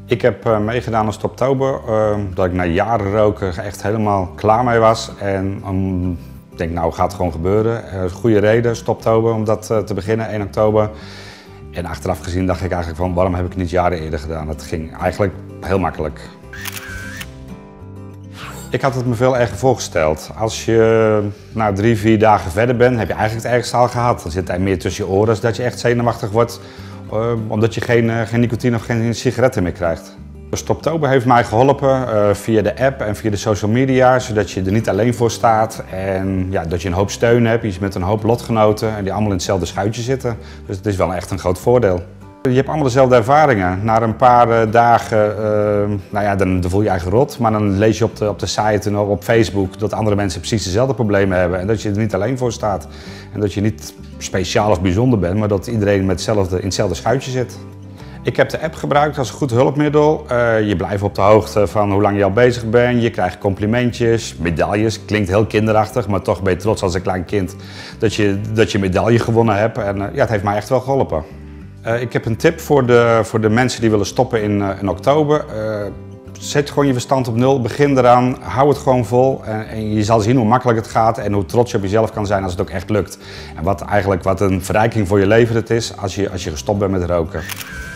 Ik heb meegedaan aan Stoptober, dat ik na jaren roken echt helemaal klaar mee was. En ik denk, nou gaat het gewoon gebeuren. Goede reden, Stoptober, om dat te beginnen, 1 oktober. En achteraf gezien dacht ik eigenlijk van, waarom heb ik het niet jaren eerder gedaan? Het ging eigenlijk heel makkelijk. Ik had het me veel erger voorgesteld. Als je na 3, 4 dagen verder bent, heb je eigenlijk het ergste al gehad. Dan zit er meer tussen je oren, dat je echt zenuwachtig wordt, omdat je geen nicotine of geen sigaretten meer krijgt. Stoptober heeft mij geholpen via de app en via de social media, zodat je er niet alleen voor staat en ja, dat je een hoop steun hebt. Je met een hoop lotgenoten en die allemaal in hetzelfde schuitje zitten. Dus het is wel echt een groot voordeel. Je hebt allemaal dezelfde ervaringen. Na een paar dagen, nou ja, dan voel je je eigen rot. Maar dan lees je op de site en op Facebook dat andere mensen precies dezelfde problemen hebben. En dat je er niet alleen voor staat. En dat je niet speciaal of bijzonder bent, maar dat iedereen in hetzelfde schuitje zit. Ik heb de app gebruikt als een goed hulpmiddel. Je blijft op de hoogte van hoe lang je al bezig bent. Je krijgt complimentjes, medailles. Klinkt heel kinderachtig, maar toch ben je trots als een klein kind dat je een medaille gewonnen hebt. En ja, het heeft mij echt wel geholpen. Ik heb een tip voor de mensen die willen stoppen in oktober. Zet gewoon je verstand op 0, begin eraan, hou het gewoon vol en je zal zien hoe makkelijk het gaat en hoe trots je op jezelf kan zijn als het ook echt lukt. En wat een verrijking voor je leven het is als je gestopt bent met roken.